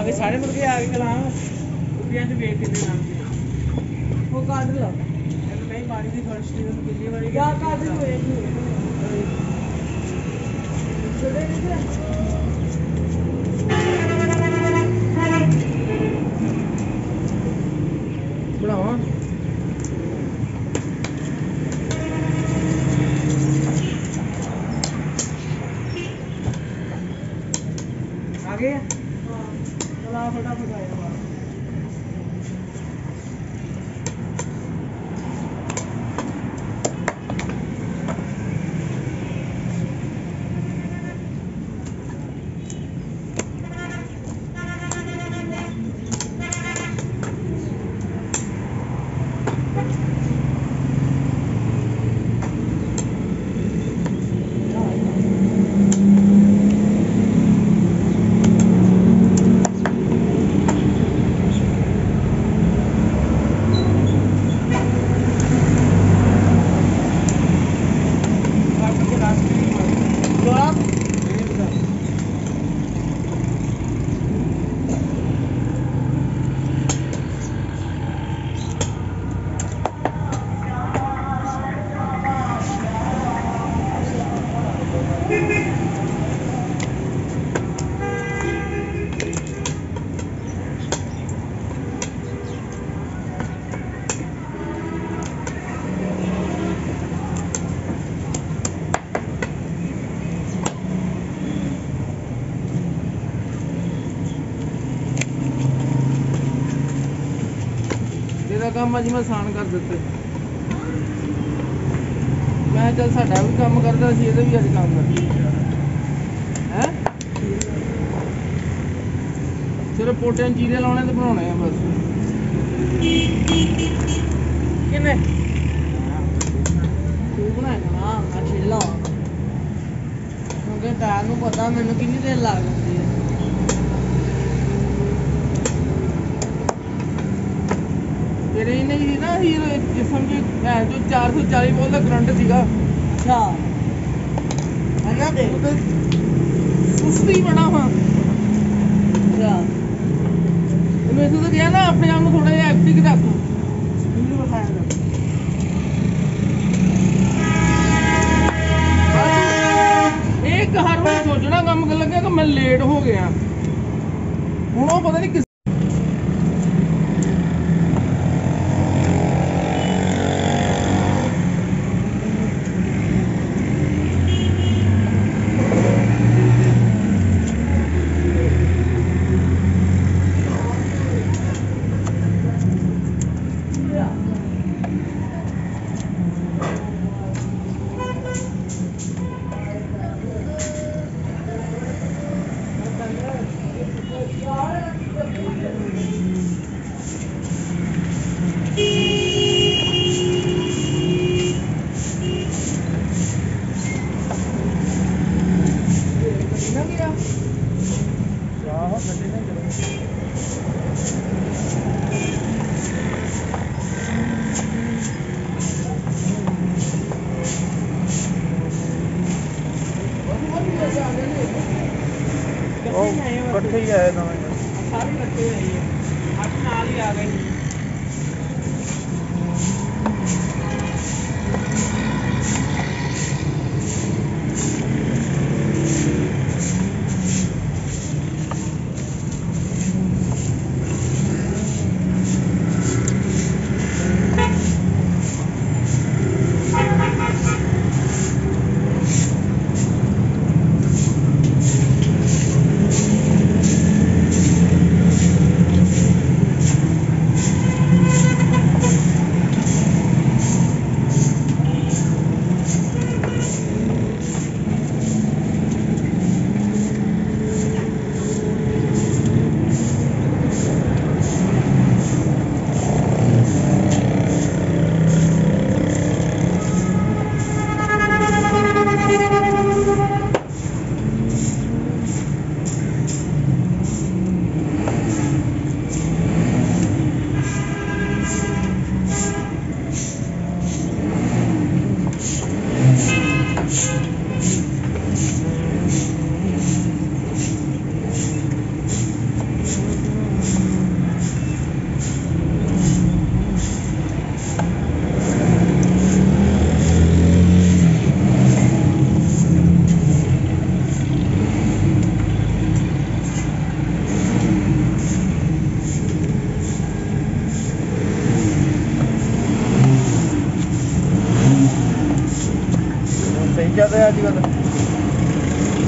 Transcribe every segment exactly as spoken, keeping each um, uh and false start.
गए सारे मुर्गे आ गए कल रुपया च वेट कितने नाम की वो काट लो नहीं मारी थी फर्स्ट पिछली बारी क्या काट लो एक बढ़ावा आ गया चला फटाफट आया काम अज मैं आसान कर दिते मैं चल साडा भी काम करता सी इहदा भी अज काम कर है सिर्फ पोटियां चीरे लाने ते बनाने हैं बस किन्ने तू बनाएगा ना मैं छिल्ला क्योंकि टायर नूं पता मैनूं कितनी देर लग जाती है तेरे नहीं थी ना हीरो जिसम की जो चार सौ चालीस वोल्ट का करंट सीगा अच्छा है ना देख तो सुस्ती बना हुआ अच्छा मैं तो क्या ना अपने आप को थोड़ा जिहा एक्टिव रख स्पीड बढ़ाया एक हर बार सोचना काम कर लगा कि मैं लेट हो गया हूँ वो पता नहीं इकट्ठे ही आए सारे इकट्ठे ही है आप नाल ही आ गए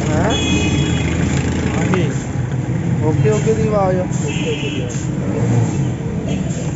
हैं हाँ जी ओके ओके दी आवाज